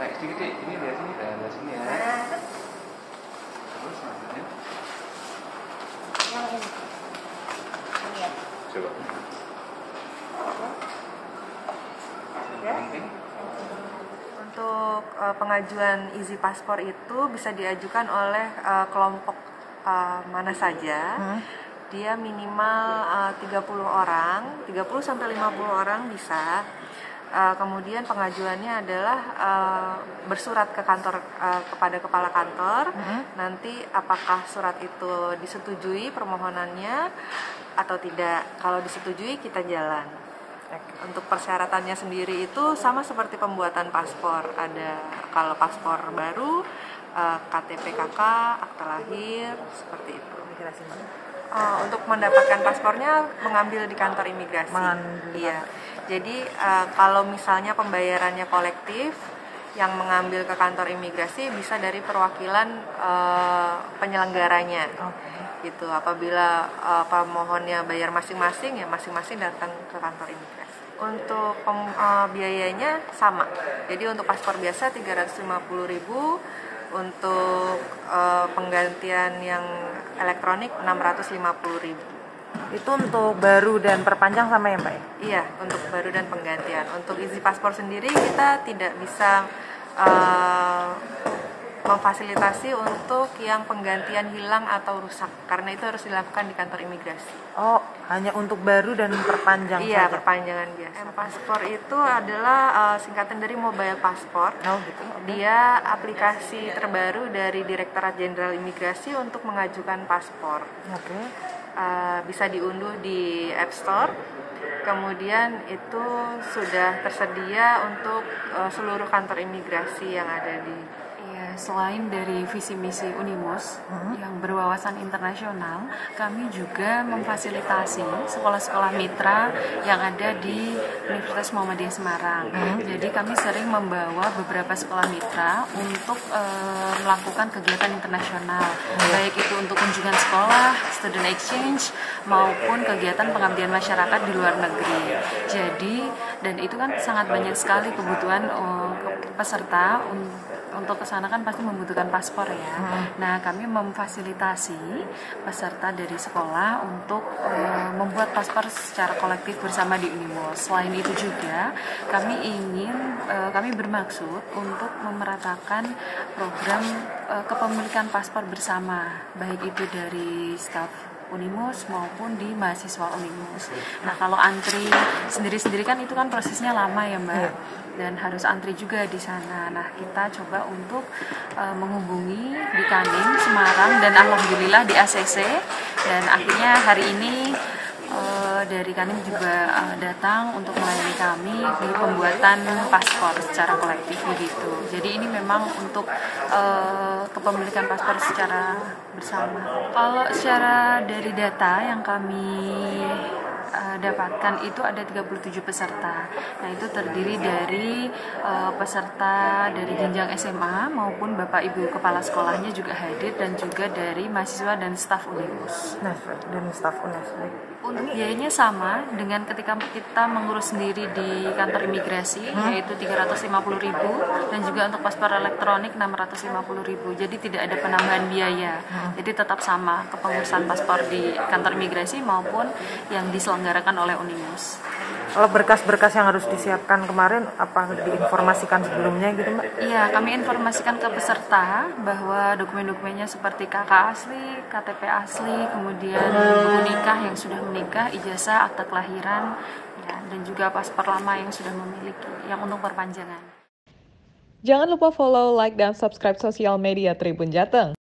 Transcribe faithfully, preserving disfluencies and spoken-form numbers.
naik sedikit deh, ini dari sini ke arah sini ya. Terus selanjutnya yang ini ini ya coba ya. Untuk uh, pengajuan izin paspor itu bisa diajukan oleh uh, kelompok uh, mana saja. Hmm. Dia minimal uh, tiga puluh orang, tiga puluh sampai lima puluh orang bisa. Uh, kemudian pengajuannya adalah uh, bersurat ke kantor uh, kepada kepala kantor. Hmm. Nanti apakah surat itu disetujui permohonannya atau tidak. Kalau disetujui kita jalan. Untuk persyaratannya sendiri itu sama seperti pembuatan paspor. Ada kalau paspor baru, K T P K K, akta lahir, seperti itu. Uh, untuk mendapatkan paspornya mengambil di kantor imigrasi. Mengambil. Iya. Jadi uh, kalau misalnya pembayarannya kolektif, yang mengambil ke kantor imigrasi bisa dari perwakilan uh, penyelenggaranya. Okay. Gitu. Apabila uh, pemohonnya bayar masing-masing, ya masing-masing datang ke kantor imigrasi. Untuk pem, uh, biayanya sama. Jadi untuk paspor biasa tiga ratus lima puluh ribu, untuk uh, penggantian yang elektronik enam ratus lima puluh ribu. Itu untuk baru dan perpanjang sama ya Mbak? Iya, untuk baru dan penggantian. Untuk izin paspor sendiri kita tidak bisa uh, memfasilitasi untuk yang penggantian hilang atau rusak, karena itu harus dilakukan di kantor imigrasi. Oh, hanya untuk baru dan perpanjang iya, saja? Perpanjangan biasa. M-Paspor itu adalah uh, singkatan dari Mobile Passport. Oh, gitu. Okay. Dia aplikasi terbaru dari Direktorat Jenderal Imigrasi untuk mengajukan paspor. Oke. Okay. Uh, bisa diunduh di App Store. Kemudian itu sudah tersedia untuk uh, seluruh kantor imigrasi yang ada di. Selain dari visi misi Unimus hmm. yang berwawasan internasional, kami juga memfasilitasi sekolah-sekolah mitra yang ada di Universitas Muhammadiyah Semarang. Hmm. Jadi kami sering membawa beberapa sekolah mitra untuk uh, melakukan kegiatan internasional, hmm. baik itu untuk kunjungan sekolah, student exchange, maupun kegiatan pengabdian masyarakat di luar negeri. Jadi, dan itu kan sangat banyak sekali kebutuhan uh, peserta untuk Untuk ke sana kan pasti membutuhkan paspor ya. Hmm. Nah, kami memfasilitasi peserta dari sekolah untuk uh, membuat paspor secara kolektif bersama di Unimus. Selain itu juga kami ingin, uh, kami bermaksud untuk memeratakan program uh, kepemilikan paspor bersama, baik itu dari staf Unimus maupun di mahasiswa Unimus. Nah, kalau antri sendiri-sendiri kan itu kan prosesnya lama ya Mbak, dan harus antri juga di sana. Nah, kita coba untuk uh, menghubungi di Kanim, Semarang, dan alhamdulillah di A C C, dan akhirnya hari ini uh, dari Kanim juga uh, datang untuk melayani kami di pembuatan paspor secara kolektif begitu. Jadi ini memang untuk uh, kepemilikan paspor secara bersama. Kalau secara dari data yang kami uh, dapatkan itu ada tiga puluh tujuh peserta. Nah, itu terdiri dari uh, peserta dari jenjang S M A maupun Bapak Ibu kepala sekolahnya juga hadir, dan juga dari mahasiswa dan staf Unimus. Nah, dan staf Unimus. Untuk biayanya sama dengan ketika kita mengurus sendiri di kantor imigrasi, hmm? yaitu tiga ratus lima puluh ribu, dan juga untuk paspor elektronik enam ratus lima puluh ribu. Jadi tidak ada penambahan biaya. Hmm. Jadi tetap sama kepengurusan paspor di kantor imigrasi maupun yang diselenggarakan oleh Unimus. Kalau berkas-berkas yang harus disiapkan kemarin, apa diinformasikan sebelumnya gitu Mbak? Iya, kami informasikan ke peserta bahwa dokumen-dokumennya seperti K K asli, K T P asli, kemudian buku nikah yang sudah menikah, ijazah, akta kelahiran, ya, dan juga paspor lama yang sudah memiliki, yang untuk perpanjangan. Jangan lupa follow, like, dan subscribe sosial media Tribun Jateng.